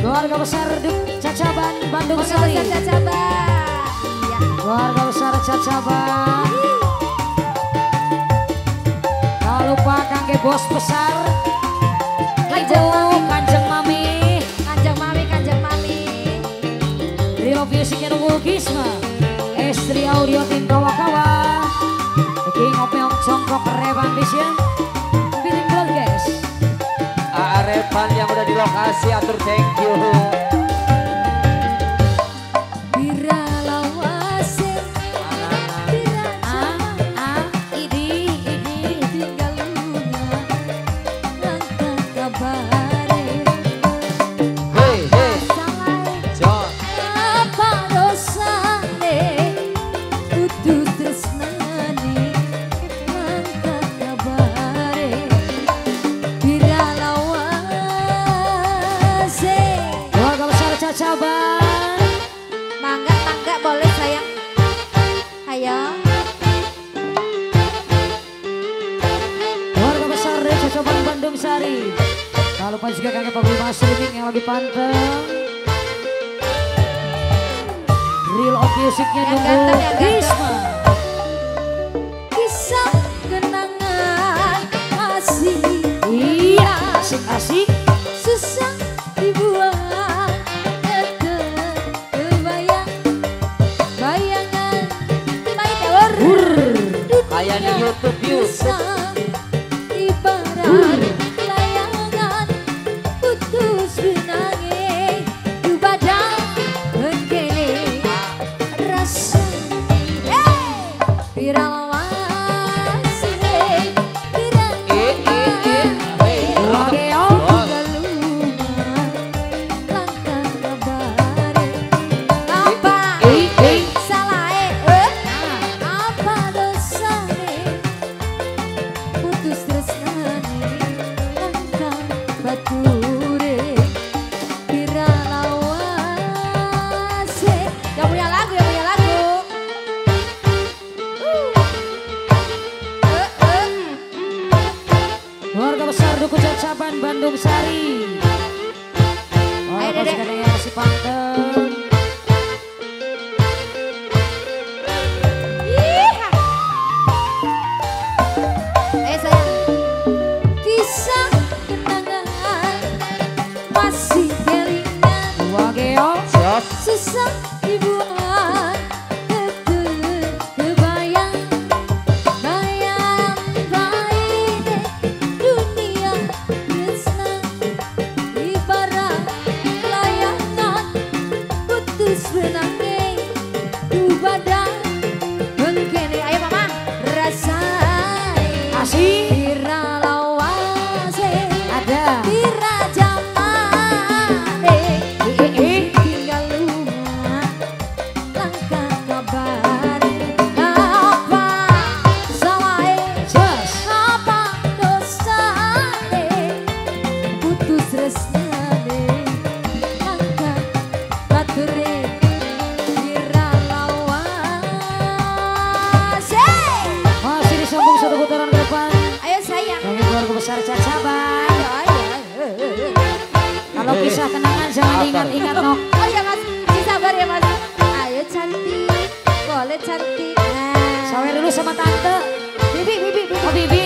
Keluarga besar Cacaban Bandung Sari. Keluarga besar Cacaban. Iya. Keluarga besar Cacaban. Tak lupa Kangge bos besar. Ibu Kanjeng Mami. Kanjeng Mami, Kanjeng Mami. Rio Musiknya Nunggu Gisma. Estri Audio Tim Kawa-Kawa. King Opeong Congkok Revan Vision. Pilih guys. Revan yang udah di lokasi atur thank you. Bira lawase. Tinggal lupa. Langkah kabare. Hey hey. John. Apa dosane putus tresnani langkah kabare bira lawase. Keluarga besar Cacaban. Mangga boleh sayang. Ayo. Keluarga besar Cacaban Bandung Sari. Tak lupa juga Kangge Pak Bima Streaming yang lagi panteng. Real of Musiknya Yang Nunggu ganteng, yang ganteng. Gisma. Kisah kenangan masih Iya, asik-asik. susah dibuang, terbayang bayangan main telur Kayak di YouTube views. susah ibarat layangan putus benangin di badan begini rasa viral wasi viral Wakeo. Keluarga besar Duku Cacaban Bandung Sari. Ayo, Dedek. Yang masih panteng. Kisah kenangan masih kelingan Wakeo. susah dibuang kebayang bayang baik dunia tresna ibarat layangan putus benangin ku badan mengkene ayo mama rasa Asik. bira lawase Ada. bira jamane tinggal rumah langkah kabar apa salahe Just. apa dosane putus resnane langkah bature bira lawase. Masih disambung satu putaran ke depan. Ayo sayang. Kangge keluarga besar Cacaban. Ayo. Kalau kisah kenangan jangan ingat-ingat nok. Oh ya mas, sabar ya mas. Ayo cantik, boleh cantik. Nah. Sawer dulu sama tante. Bibi. Oh Bibi.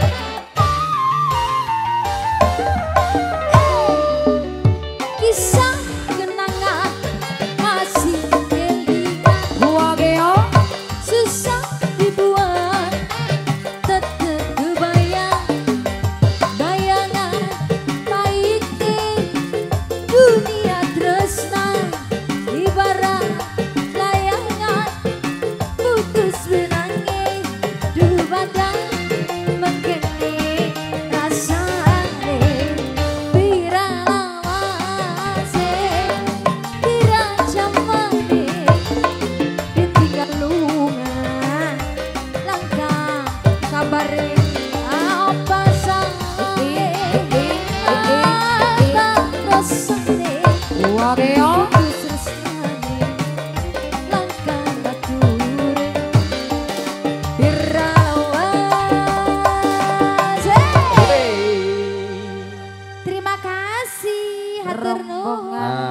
Kisah kenangan masih kelingan Wakeo. susah dibuang, tetep kebayang bayangan baik dunia tresna ibarat layangan putus benangin du badan mengkene rasane bira lawase bira jamane ditinggal lunga langkah kabare apa sae apa rasane Wakeo. putus tresnane langkah bature bira lawase. Terima kasih. hatur nuhun. rombongan